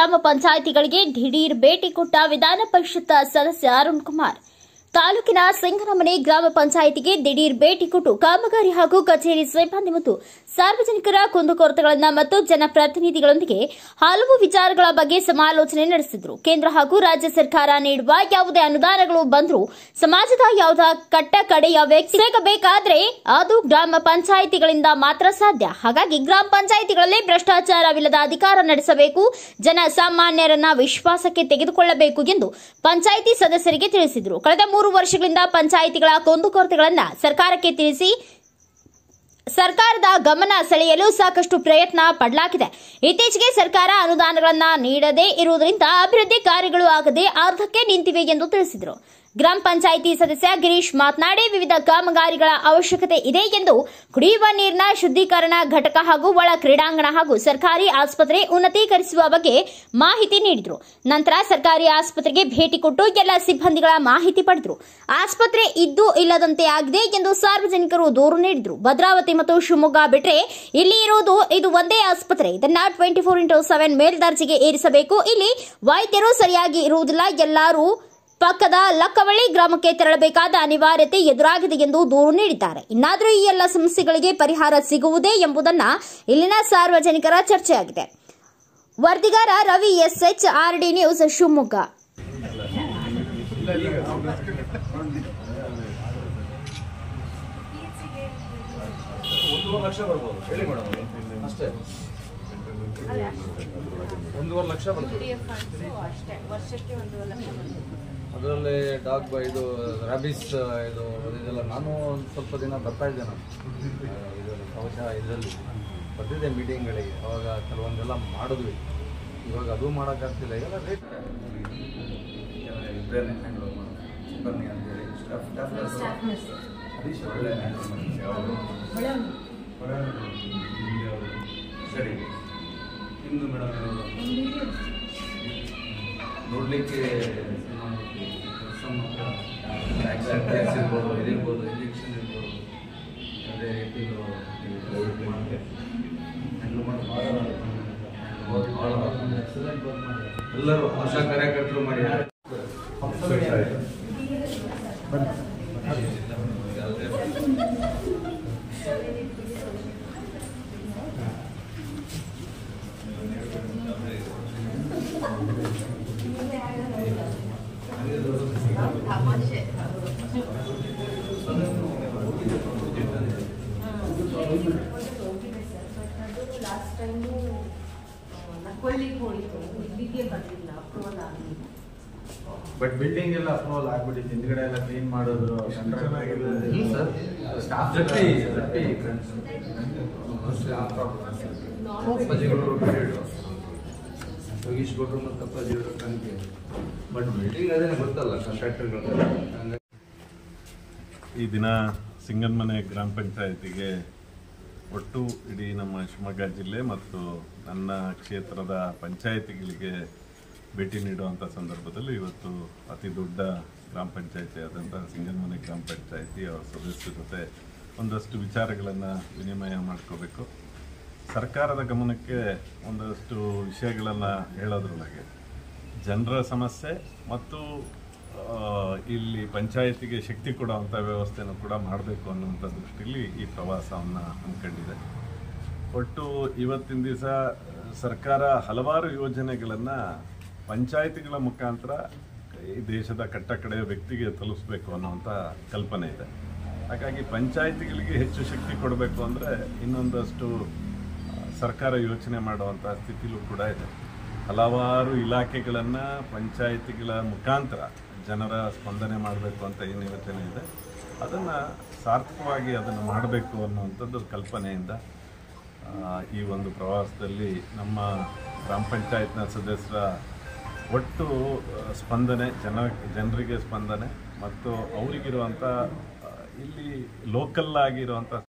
ಗ್ರಾಮ ಪಂಚಾಯಿತಿಗಳಿಗೆ ದಿಢೀರ್ ಭೇಟಿ ಕೊಟ್ಟ ವಿಧಾನ ಪರಿಷತ್ ಸದಸ್ಯ ಅರುಣ್ ಕುಮಾರ್. ತಾಲೂಕಿನ ಸಿಂಗನಮನೆ ಗ್ರಾಮ ಪಂಚಾಯಿತಿಗೆ ದಿಢೀರ್ ಭೇಟಿ ಕೊಟ್ಟು ಕಾಮಗಾರಿ ಹಾಗೂ ಕಚೇರಿ ಸಿಬ್ಬಂದಿ ಮತ್ತು ಸಾರ್ವಜನಿಕರ ಕುಂದುಕೊರತೆಗಳನ್ನು ಮತ್ತು ಜನಪ್ರತಿನಿಧಿಗಳೊಂದಿಗೆ ಹಲವು ವಿಚಾರಗಳ ಬಗ್ಗೆ ಸಮಾಲೋಚನೆ ನಡೆಸಿದರು. ಕೇಂದ್ರ ಹಾಗೂ ರಾಜ್ಯ ಸರ್ಕಾರ ನೀಡುವ ಯಾವುದೇ ಅನುದಾನಗಳು ಬಂದರೂ ಸಮಾಜದ ಯಾವುದೇ ಕಟ್ಟ ಕಡೆಯ ವ್ಯಕ್ತಿ ಸಿಗಬೇಕಾದ್ರೆ ಅದು ಗ್ರಾಮ ಪಂಚಾಯಿತಿಗಳಿಂದ ಮಾತ್ರ ಸಾಧ್ಯ. ಹಾಗಾಗಿ ಗ್ರಾಮ ಪಂಚಾಯಿತಿಗಳಲ್ಲಿ ಭ್ರಷ್ಟಾಚಾರವಿಲ್ಲದ ಅಧಿಕಾರ ನಡೆಸಬೇಕು, ಜನಸಾಮಾನ್ಯರನ್ನ ವಿಶ್ವಾಸಕ್ಕೆ ತೆಗೆದುಕೊಳ್ಳಬೇಕು ಎಂದು ಪಂಚಾಯಿತಿ ಸದಸ್ಯರಿಗೆ ತಿಳಿಸಿದರು. ಕಳೆದ 3 ವರ್ಷಗಳಿಂದ ಪಂಚಾಯಿತಿಗಳ ಕುಂದುಕೊರತೆಗಳನ್ನು ಸರ್ಕಾರಕ್ಕೆ ತಿಳಿಸಿ ಸರ್ಕಾರದ ಗಮನ ಸೆಳೆಯಲು ಸಾಕಷ್ಟು ಪ್ರಯತ್ನ ಪಡಲಾಗಿದೆ. ಇತ್ತೀಚೆಗೆ ಸರ್ಕಾರ ಅನುದಾನಗಳನ್ನು ನೀಡದೇ ಇರುವುದರಿಂದ ಅಭಿವೃದ್ಧಿ ಕಾರ್ಯಗಳು ಆಗದೆ ಅರ್ಧಕ್ಕೆ ನಿಂತಿವೆ ಎಂದು ತಿಳಿಸಿದರು. ಗ್ರಾಮ ಪಂಚಾಯಿತಿ ಸದಸ್ಯ ಗಿರೀಶ್ ಮಾತನಾಡಿ, ವಿವಿಧ ಕಾಮಗಾರಿಗಳ ಅವಶ್ಯಕತೆ ಇದೆ ಎಂದು ಕುಡಿಯುವ ನೀರಿನ ಶುದ್ಧೀಕರಣ ಘಟಕ ಹಾಗೂ ಒಳ ಕ್ರೀಡಾಂಗಣ ಹಾಗೂ ಸರ್ಕಾರಿ ಆಸ್ಪತ್ರೆ ಉನ್ನತೀಕರಿಸುವ ಬಗ್ಗೆ ಮಾಹಿತಿ ನೀಡಿದರು. ನಂತರ ಸರ್ಕಾರಿ ಆಸ್ಪತ್ರೆಗೆ ಭೇಟಿ ಕೊಟ್ಟು ಎಲ್ಲ ಸಿಬ್ಬಂದಿಗಳ ಮಾಹಿತಿ ಪಡೆದರು. ಆಸ್ಪತ್ರೆ ಇದ್ದು ಇಲ್ಲದಂತೆ ಆಗಿದೆ ಎಂದು ಸಾರ್ವಜನಿಕರು ದೂರು ನೀಡಿದರು. ಭದ್ರಾವತಿ ಮತ್ತು ಶಿವಮೊಗ್ಗ ಬಿಟ್ಟರೆ ಇಲ್ಲಿ ಇರುವುದು ಇದು ಒಂದೇ ಆಸ್ಪತ್ರೆ. ಇದನ್ನ 24x7 ಮೇಲ್ದರ್ಜೆಗೆ ಏರಿಸಬೇಕು. ಇಲ್ಲಿ ವೈದ್ಯರು ಸರಿಯಾಗಿ ಇರುವುದಿಲ್ಲ. ಎಲ್ಲರೂ ಪಕ್ಕದ ಲಕ್ಕವಳ್ಳಿ ಗ್ರಾಮಕ್ಕೆ ತೆರಳಬೇಕಾದ ಅನಿವಾರ್ಯತೆ ಎದುರಾಗಿದೆ ಎಂದು ದೂರು ನೀಡಿದ್ದಾರೆ. ಇನ್ನಾದರೂ ಈ ಎಲ್ಲ ಸಮಸ್ಯೆಗಳಿಗೆ ಪರಿಹಾರ ಸಿಗುವುದೇ ಎಂಬುದನ್ನು ಇಲ್ಲಿನ ಸಾರ್ವಜನಿಕರ ಚರ್ಚೆಯಾಗಿದೆ. ವರದಿಗಾರ Ravi SH, RD news, Shivamogga. ಅದರಲ್ಲಿ ಡಾಗ್ ಇದು ರ್ಯಾಬಿಸ್ ಇದೆಲ್ಲ ನಾನು ಒಂದು ಸ್ವಲ್ಪ ದಿನ ಬರ್ತಾ ಇದ್ದೆ. ನಾನು ಬಹುಶಃ ಇದರಲ್ಲಿ ಬರ್ತಿದ್ದೆ ಮೀಟಿಂಗ್ಗಳಿಗೆ. ಅವಾಗ ಕೆಲವೊಂದೆಲ್ಲ ಮಾಡಿದ್ವಿ. ಇವಾಗ ಅದು ಮಾಡೋಕ್ಕಾಗ್ತಿಲ್ಲ. ಇದೆಲ್ಲ ರೇಟ್ ಸಿಬ್ಬಂದಿ ಅಂತೇಳಿ ಸರಿ ಇಂದು ಮೇಡಮ್ ನೋಡಲಿಕ್ಕೆ ವ್ಯಾಕ್ಸಿನ್ ಇರ್ಬೋದು, ಇದಿರ್ಬೋದು, ಇಂಜೆಕ್ಷನ್ ಇರ್ಬೋದು, ಅದೇ ರೀತಿ ಎಲ್ಲರೂ ಆಶಾ ಕಾರ್ಯಕರ್ತರು ಮಾಡಿದ್ದಾರೆ. ಬಟ್ ಬಿಲ್ಡಿಂಗ್ ಎಲ್ಲ ಅಪ್ರೂವಲ್ ಆಗ್ಬಿಟ್ಟಿತ್ತು. ಹಿಂದ್ಗಡೆ ಎಲ್ಲ ಕ್ಲೀನ್ ಮಾಡಿದ್ರು. ಯೋಗೀಶ್ ಗೌಡ್ರು ಮತ್ತು ಅಪ್ಪಾಜಿಯವರು ಕಣಕ್ಕೆ. ಬಟ್ ಬಿಲ್ಡಿಂಗ್ ಅದೇನೆ ಗೊತ್ತಲ್ಲ ಕಾಂಟ್ರಾಕ್ಟರ್ಗಳು. ಈ ದಿನ ಸಿಂಗನಮನೆ ಗ್ರಾಮ ಪಂಚಾಯಿತಿಗೆ ಒಟ್ಟು ಇಡೀ ನಮ್ಮ ಶಿವಮೊಗ್ಗ ಜಿಲ್ಲೆ ಮತ್ತು ನನ್ನ ಕ್ಷೇತ್ರದ ಪಂಚಾಯಿತಿಗಳಿಗೆ ಭೇಟಿ ನೀಡುವಂಥ ಸಂದರ್ಭದಲ್ಲಿ ಇವತ್ತು ಅತಿ ದೊಡ್ಡ ಗ್ರಾಮ ಪಂಚಾಯಿತಿ ಆದಂಥ ಸಿಂಗನಮನೆ ಗ್ರಾಮ ಪಂಚಾಯಿತಿ ಅವರ ಸದಸ್ಯರ ಜೊತೆ ಒಂದಷ್ಟು ವಿಚಾರಗಳನ್ನು ವಿನಿಮಯ ಮಾಡ್ಕೋಬೇಕು. ಸರ್ಕಾರದ ಗಮನಕ್ಕೆ ಒಂದಷ್ಟು ವಿಷಯಗಳನ್ನು ಹೇಳೋದ್ರೊಳಗೆ ಜನರ ಸಮಸ್ಯೆ ಮತ್ತು ಇಲ್ಲಿ ಪಂಚಾಯಿತಿಗೆ ಶಕ್ತಿ ಕೊಡುವಂಥ ವ್ಯವಸ್ಥೆಯನ್ನು ಕೂಡ ಮಾಡಬೇಕು ಅನ್ನುವಂಥ ದೃಷ್ಟಿಯಲ್ಲಿ ಈ ಪ್ರವಾಸವನ್ನು ಹಮ್ಮಿಕೊಂಡಿದೆ. ಒಟ್ಟು ಇವತ್ತಿನ ದಿವಸ ಸರ್ಕಾರ ಹಲವಾರು ಯೋಜನೆಗಳನ್ನು ಪಂಚಾಯಿತಿಗಳ ಮುಖಾಂತರ ಈ ದೇಶದ ಕಟ್ಟಕಡೆಯ ವ್ಯಕ್ತಿಗೆ ತಲುಪಿಸಬೇಕು ಅನ್ನುವಂಥ ಕಲ್ಪನೆ ಇದೆ. ಹಾಗಾಗಿ ಪಂಚಾಯಿತಿಗಳಿಗೆ ಹೆಚ್ಚು ಶಕ್ತಿ ಕೊಡಬೇಕು ಅಂದರೆ ಇನ್ನೊಂದಷ್ಟು ಸರ್ಕಾರ ಯೋಚನೆ ಮಾಡುವಂಥ ಸ್ಥಿತಿಲೂ ಕೂಡ ಇದೆ. ಹಲವಾರು ಇಲಾಖೆಗಳನ್ನು ಪಂಚಾಯಿತಿಗಳ ಮುಖಾಂತರ ಜನರ ಸ್ಪಂದನೆ ಮಾಡಬೇಕು ಅಂತ ಏನು ಯೋಚನೆ ಇದೆ, ಅದನ್ನು ಸಾರ್ಥಕವಾಗಿ ಅದನ್ನು ಮಾಡಬೇಕು ಅನ್ನುವಂಥದ್ದು ಕಲ್ಪನೆಯಿಂದ ಈ ಒಂದು ಪ್ರವಾಸದಲ್ಲಿ ನಮ್ಮ ಗ್ರಾಮ ಪಂಚಾಯತ್ನ ಸದಸ್ಯರ ಒಟ್ಟು ಸ್ಪಂದನೆ, ಜನರಿಗೆ ಸ್ಪಂದನೆ ಮತ್ತು ಅವರಿಗಿರುವಂಥ ಇಲ್ಲಿ ಲೋಕಲ್ ಆಗಿರುವಂಥ